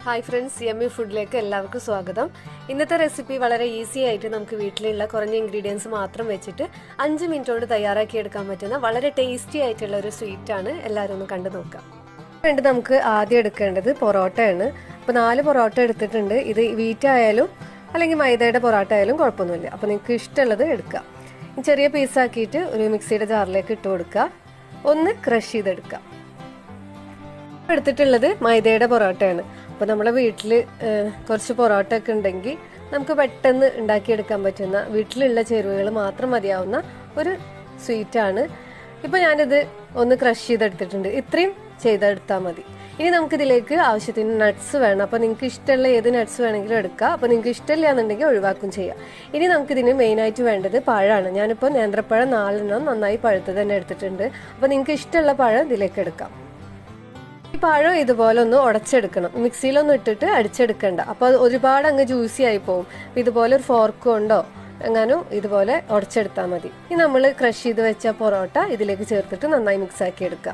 Hi friends, Yummy Food-ലേക്ക് എല്ലാവർക്കും സ്വാഗതം. ഇന്നത്തെ റെസിപ്പി വളരെ ഈസി ആയിട്ട് നമുക്ക് വീട്ടിലുള്ള കുറഞ്ഞ ഇൻഗ്രീഡിയൻസ് മാത്രം വെച്ചിട്ട് 5 മിനിറ്റ് കൊണ്ട് തയ്യാറാക്കി എടുക്കാൻ പറ്റുന്ന വളരെ ടേസ്റ്റി ആയിട്ടുള്ള ഒരു സ്വീറ്റ് ആണ്. എല്ലാവരും ഒന്ന് കണ്ടു നോക്കാം. വേണ്ടി നമുക്ക് ആദ്യം എടുക്കേണ്ടത് പൊറോട്ടയാണ്. അപ്പോൾ 4 പൊറോട്ട എടുത്തിട്ടുണ്ട്. ഇത് വീറ്റ് ആയാലും അല്ലെങ്കിൽ മൈദയുടെ പൊറോട്ട ആയാലും കുഴപ്പമൊന്നുമില്ല. അപ്പോൾ നിങ്ങൾക്ക് ഇഷ്ടമുള്ളത് എടുക്കുക. ചെറിയ പീസാക്കിയിട്ട് ഒരു മിക്സിയുടെ ജാറിലേക്ക് ഇട്ട് കൊടുക്കുക. ഒന്ന് ക്രഷ് ചെയ്തെടുക്കുക. എടുത്തിട്ടുള്ളത് മൈദയുടെ പൊറോട്ടയാണ്. അപ്പോൾ നമ്മുടെ വീട്ടിൽ കുറച്ച് പൊറോട്ട ഒക്കെ ഉണ്ടെങ്കിൽ നമുക്ക് പെട്ടെന്ന് ഉണ്ടാക്കിയെടുക്കാൻ പറ്റുന്ന വീട്ടിലുള്ള ചേരുവകൾ മാത്രം മതിയാവുന്ന ഒരു സ്വീറ്റാണ്. ഇപ്പോൾ ഞാനിത് ഒന്ന് ക്രഷ് ചെയ്തെടുത്തിട്ടുണ്ട്. ഇത്രയും ചെയ്തെടുത്താൽ മതി. ഇനി നമുക്കിതിലേക്ക് ആവശ്യത്തിന് നട്ട്സ് വേണം. അപ്പോൾ നിങ്ങൾക്ക് ഇഷ്ടമുള്ള ഏത് നട്ട്സ് വേണമെങ്കിലും എടുക്കുക. അപ്പോൾ നിങ്ങൾക്ക് ഇഷ്ടമില്ല എന്നുണ്ടെങ്കിൽ ഒഴിവാക്കും ചെയ്യാം. ഇനി നമുക്കിതിന് മെയിനായിട്ട് വേണ്ടത് പഴമാണ്. ഞാനിപ്പോൾ നേന്ത്രപ്പഴം 4 എണ്ണം നന്നായി പഴുത്ത് തന്നെ എടുത്തിട്ടുണ്ട്. അപ്പോൾ നിങ്ങൾക്ക് ഇഷ്ടമുള്ള പഴം ഇതിലേക്ക് എടുക്കാം. ഈ പഴം ഇതുപോലെ ഒന്ന് ഉടച്ചെടുക്കണം. മിക്സിയിലൊന്നും ഇട്ടിട്ട് അടിച്ചെടുക്കണ്ട. അപ്പോൾ ഒരുപാട് അങ്ങ് ജ്യൂസി ആയി പോകും. ഇതുപോലെ ഒരു ഫോർക്ക് കൊണ്ടോ എങ്ങാനും ഇതുപോലെ ഉടച്ചെടുത്താൽ മതി. ഇനി നമ്മൾ ക്രഷ് ചെയ്ത് വെച്ച പൊറോട്ട ഇതിലേക്ക് ചേർത്തിട്ട് നന്നായി മിക്സ് ആക്കി എടുക്കാം.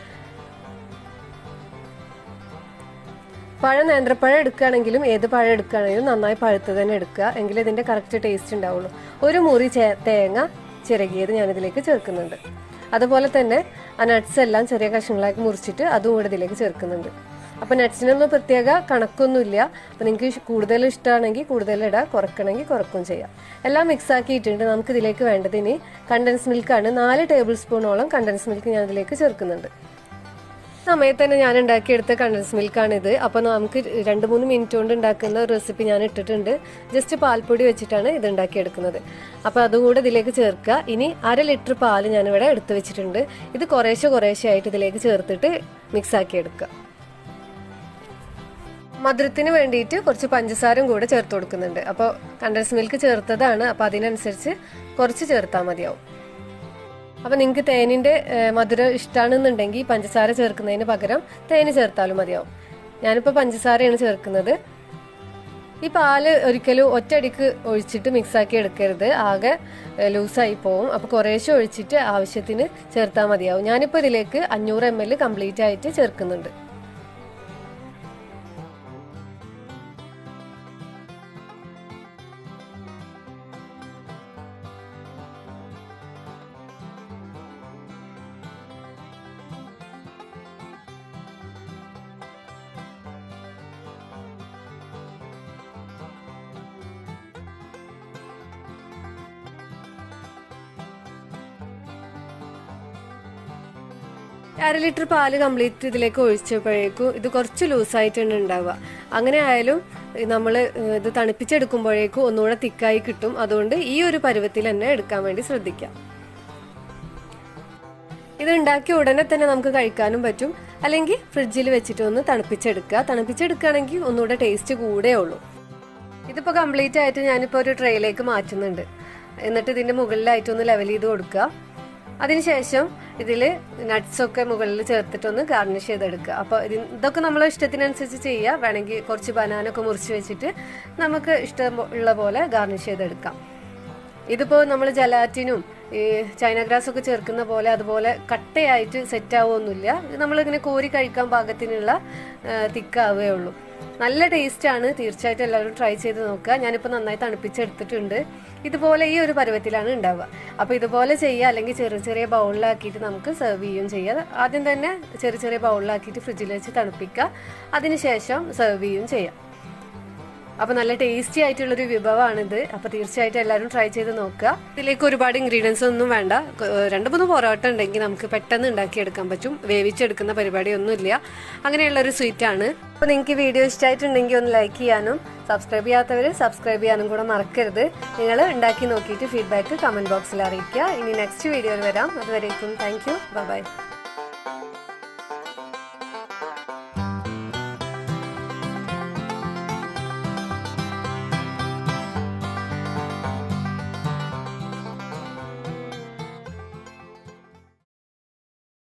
പഴം നേന്ത്രപ്പഴം എടുക്കുകയാണെങ്കിലും ഏത് പഴം എടുക്കുകയാണെങ്കിലും നന്നായി പഴുത്ത് തന്നെ എടുക്കുക. എങ്കിലേ ഇതിൻ്റെ കറക്റ്റ് ടേസ്റ്റ് ഉണ്ടാവുള്ളൂ. ഒരു മുറി തേങ്ങ ചിരകിയത് ഞാനിതിലേക്ക് ചേർക്കുന്നുണ്ട്. അതുപോലെ തന്നെ ആ നട്ട്സ് എല്ലാം ചെറിയ കഷ്ണങ്ങളാക്കി മുറിച്ചിട്ട് അതും കൂടെ ഇതിലേക്ക് ചേർക്കുന്നുണ്ട്. അപ്പോൾ നട്ട്സിനൊന്നും പ്രത്യേക കണക്കൊന്നുമില്ല. അപ്പോൾ നിങ്ങൾക്ക് കൂടുതൽ ഇഷ്ടമാണെങ്കിൽ കൂടുതൽ ഇടുക, കുറക്കണമെങ്കിൽ കുറക്കും ചെയ്യാം. എല്ലാം മിക്സ് ആക്കിയിട്ടുണ്ട്. നമുക്ക് ഇതിലേക്ക് വേണ്ടത് ഇനി കണ്ടൻസ് മിൽക്കാണ്. 4 ടേബിൾ സ്പൂണോളം കണ്ടൻസ് മിൽക്ക് ഞാൻ ഇതിലേക്ക് ചേർക്കുന്നുണ്ട്. സമയത്ത് തന്നെ ഞാൻ ഉണ്ടാക്കിയെടുത്ത കണ്ടൻസ് മിൽക്കാണിത്. അപ്പോൾ നമുക്ക് 2-3 മിനിറ്റ് കൊണ്ട് ഉണ്ടാക്കുന്ന റെസിപ്പി ഞാൻ ഇട്ടിട്ടുണ്ട്. ജസ്റ്റ് പാൽപ്പൊടി വെച്ചിട്ടാണ് ഇത് ഉണ്ടാക്കിയെടുക്കുന്നത്. അപ്പോൾ അതുകൂടെ ഇതിലേക്ക് ചേർക്കുക. ഇനി 1/2 ലിറ്റർ പാല് ഞാനിവിടെ എടുത്തു വെച്ചിട്ടുണ്ട്. ഇത് കുറേശ്ശെ ആയിട്ട് ഇതിലേക്ക് ചേർത്തിട്ട് മിക്സ് ആക്കി എടുക്കുക. മധുരത്തിന് വേണ്ടിയിട്ട് കുറച്ച് പഞ്ചസാരയും കൂടെ ചേർത്ത് കൊടുക്കുന്നുണ്ട്. അപ്പോൾ കണ്ടൻസ് മിൽക്ക് ചേർത്തതാണ്. അപ്പോൾ അതിനനുസരിച്ച് കുറച്ച് ചേർത്താൽ മതിയാവും. അപ്പോൾ നിങ്ങൾക്ക് തേനിൻ്റെ മധുരം ഇഷ്ടമാണെന്നുണ്ടെങ്കിൽ പഞ്ചസാര ചേർക്കുന്നതിന് പകരം തേന് ചേർത്താലും മതിയാവും. ഞാനിപ്പോൾ പഞ്ചസാരയാണ് ചേർക്കുന്നത്. ഈ പാല് ഒരിക്കലും ഒറ്റയടിക്ക് ഒഴിച്ചിട്ട് മിക്സാക്കി എടുക്കരുത്. ആകെ ലൂസായി പോവും. അപ്പോൾ കുറേശ്ശെ ഒഴിച്ചിട്ട് ആവശ്യത്തിന് ചേർത്താൽ മതിയാവും. ഞാനിപ്പോൾ ഇതിലേക്ക് 500 ml കംപ്ലീറ്റ് ആയിട്ട് ചേർക്കുന്നുണ്ട്. അര ലിറ്റർ പാല് കംപ്ലീറ്റ് ഇതിലേക്ക് ഒഴിച്ചപ്പോഴേക്കും ഇത് കുറച്ച് ലൂസായിട്ടാണ് ഉണ്ടാവുക. അങ്ങനെ ആയാലും നമ്മൾ ഇത് തണുപ്പിച്ചെടുക്കുമ്പോഴേക്കും ഒന്നുകൂടെ തിക്കായി കിട്ടും. അതുകൊണ്ട് ഈ ഒരു പരുവത്തിൽ തന്നെ എടുക്കാൻ വേണ്ടി ശ്രദ്ധിക്കാം. ഇത് ഉണ്ടാക്കിയ ഉടനെ തന്നെ നമുക്ക് കഴിക്കാനും പറ്റും. അല്ലെങ്കിൽ ഫ്രിഡ്ജിൽ വെച്ചിട്ട് ഒന്ന് തണുപ്പിച്ചെടുക്കുക. തണുപ്പിച്ചെടുക്കുകയാണെങ്കിൽ ഒന്നുകൂടെ ടേസ്റ്റ് കൂടെ ഉള്ളൂ. ഇതിപ്പോൾ കംപ്ലീറ്റ് ആയിട്ട് ഞാനിപ്പോൾ ഒരു ട്രേയിലേക്ക് മാറ്റുന്നുണ്ട്. എന്നിട്ട് ഇതിൻ്റെ മുകളിലായിട്ടൊന്ന് ലെവൽ ചെയ്ത് കൊടുക്കുക. അതിനുശേഷം ഇതിൽ നട്ട്സൊക്കെ മുകളിൽ ചേർത്തിട്ടൊന്ന് ഗാർണിഷ് ചെയ്തെടുക്കുക. അപ്പോൾ ഇതൊക്കെ നമ്മളെ ഇഷ്ടത്തിനനുസരിച്ച് ചെയ്യുക. വേണമെങ്കിൽ കുറച്ച് ബനാനൊക്കെ മുറിച്ച് വെച്ചിട്ട് നമുക്ക് ഇഷ്ടമുള്ള പോലെ ഗാർണിഷ് ചെയ്തെടുക്കാം. ഇതിപ്പോൾ നമ്മൾ ജലാറ്റിനും ഈ ചൈന ഗ്രാസ് ഒക്കെ ചേർക്കുന്ന പോലെ അതുപോലെ കട്ടയായിട്ട് സെറ്റ് ആവുമൊന്നുമില്ല. നമ്മളിങ്ങനെ കോരി കഴിക്കാൻ പാകത്തിനുള്ള തിക്കാവേ ഉള്ളൂ. നല്ല ടേസ്റ്റാണ്. തീർച്ചയായിട്ടും എല്ലാവരും ട്രൈ ചെയ്ത് നോക്കുക. ഞാനിപ്പോൾ നന്നായി തണുപ്പിച്ചെടുത്തിട്ടുണ്ട്. ഇതുപോലെ ഈ ഒരു പരുവത്തിലാണ് ഉണ്ടാവുക. അപ്പോൾ ഇതുപോലെ ചെയ്യുക. അല്ലെങ്കിൽ ചെറിയ ബൗളിലാക്കിയിട്ട് നമുക്ക് സെർവ് ചെയ്യുകയും ചെയ്യുക. ആദ്യം തന്നെ ചെറിയ ബൗളിലാക്കിയിട്ട് ഫ്രിഡ്ജിൽ വെച്ച് തണുപ്പിക്കുക. അതിനുശേഷം സെർവ് ചെയ്യുകയും ചെയ്യാം. അപ്പോൾ നല്ല ടേസ്റ്റി ആയിട്ടുള്ളൊരു വിഭവമാണിത്. അപ്പോൾ തീർച്ചയായിട്ടും എല്ലാവരും ട്രൈ ചെയ്ത് നോക്കുക. ഇതിലേക്ക് ഒരുപാട് ഇൻഗ്രീഡിയൻസ് ഒന്നും വേണ്ട. 2-3 പൊറോട്ട ഉണ്ടെങ്കിൽ നമുക്ക് പെട്ടെന്ന് ഉണ്ടാക്കിയെടുക്കാൻ പറ്റും. വേവിച്ചെടുക്കുന്ന പരിപാടിയൊന്നുമില്ല. അങ്ങനെയുള്ളൊരു സ്വീറ്റാണ്. അപ്പോൾ നിങ്ങൾക്ക് വീഡിയോ ഇഷ്ടമായിട്ടുണ്ടെങ്കിൽ ഒന്ന് ലൈക്ക് ചെയ്യാനും സബ്സ്ക്രൈബ് ചെയ്യാത്തവർ സബ്സ്ക്രൈബ് ചെയ്യാനും കൂടെ മറക്കരുത്. നിങ്ങൾ ഉണ്ടാക്കി നോക്കിയിട്ട് ഫീഡ്ബാക്ക് കമൻറ്റ് ബോക്സിൽ അറിയിക്കുക. ഇനി നെക്സ്റ്റ് വീഡിയോയിൽ വരാം. അതുവരേക്കും താങ്ക് യു. ബൈ.